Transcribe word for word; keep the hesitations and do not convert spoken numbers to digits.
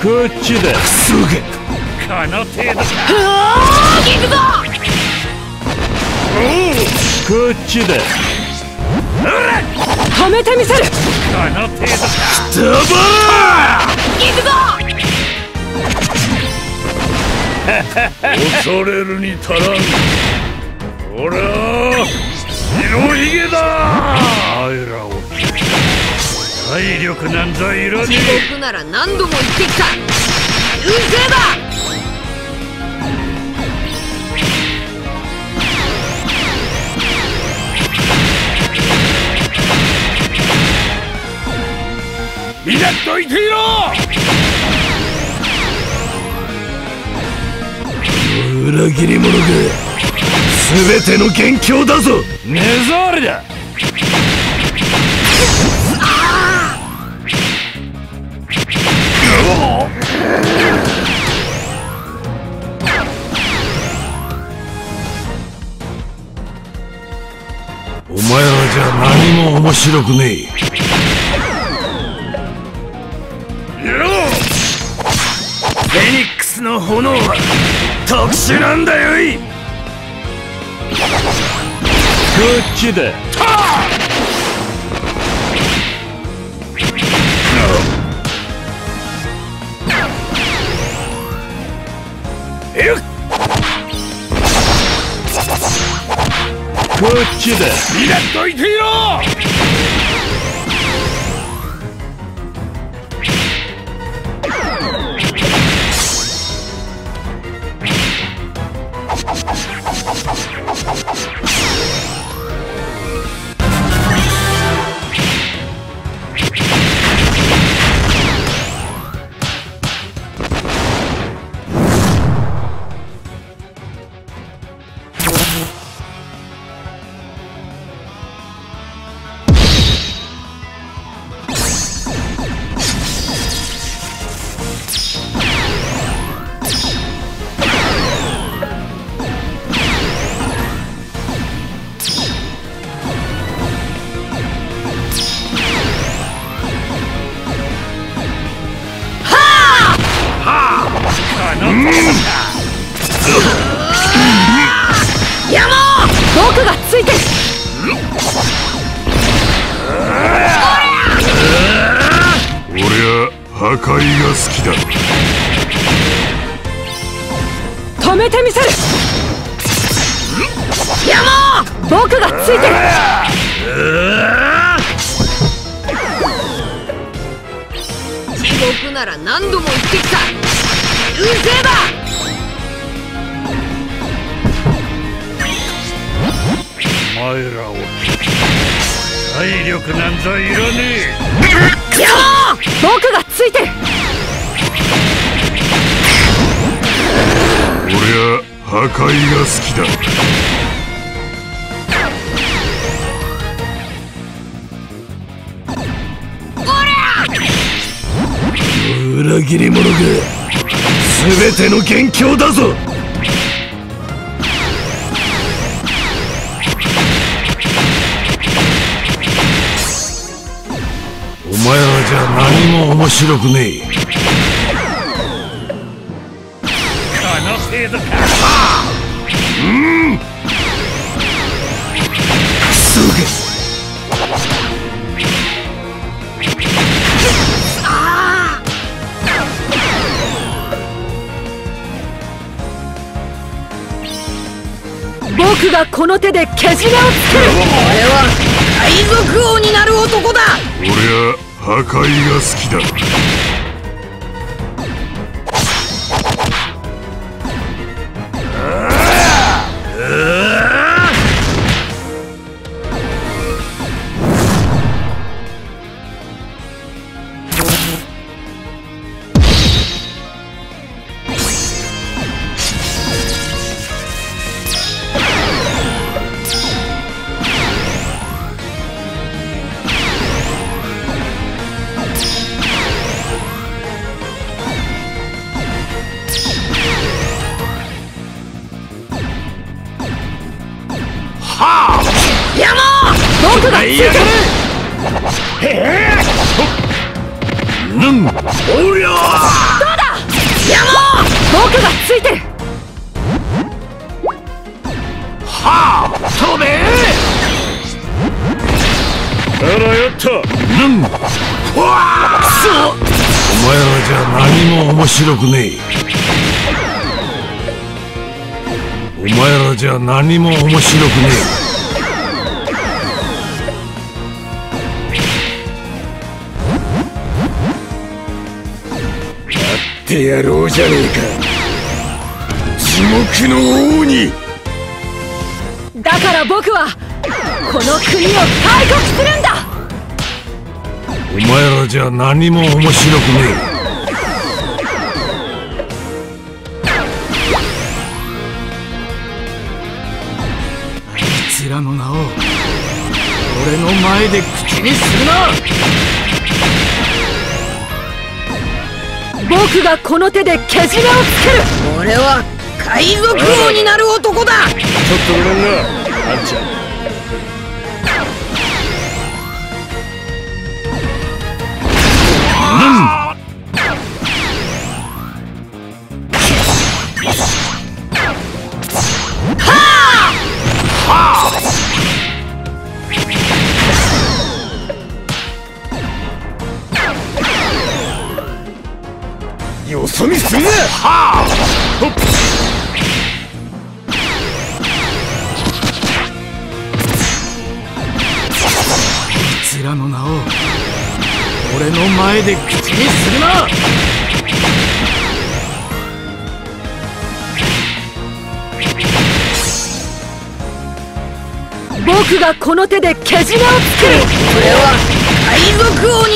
こっちだ。 すぐこの程度か。 行くぞ。 こっちだ。 止めてみせる。 この程度か。 ダバ行くぞ。 恐れるに足らん。ほら白ひげだ。お前らを体力なんざいらね地獄なら何度も言ってきた。うるせえだ。 え。見なっといていろ。 裏切り者が全ての元凶だぞ。 目障りだ。 お前らじゃ何も面白くねえ。 フェニックスの炎は特殊なんだよい。 こっちだ。 よっこっちだ。 見なっといていろ。 山僕がついてる。 俺は破壊が好きだ。 止めてみせる。山僕がついてる。地獄なら何度も言ってきた。うるせえだ。 お前らを体力なんざいらねやー僕がついてる。 俺は破壊が好きだ。裏切り者が全ての元凶だぞ。お前らじゃ何も面白くねえ。 この程度か。 うんすげ僕がこの手でけじめをつける。俺は海賊王になる男だ。 俺は破壊が好きだ。 僕がついてる。 うんおりゃどうだヤモ僕がついてる。 はあ飛べあらやったうんわあくそお前らじゃ何も面白くねえお前らじゃ何も面白くねやってやろうじゃねえか地獄の王に。 だから僕はこの国を開国するんだ。 えお前らじゃ何も面白くねえあいつらの名を俺の前で口にするな。 僕がこの手でけじめをつける。俺は海賊王になる男だ。 ちょっとごめんなあんちゃん。よそ見すんな。 はあほっあいつらの名を俺の前で口にするな。 僕がこの手でけじめをつける。俺は海賊王に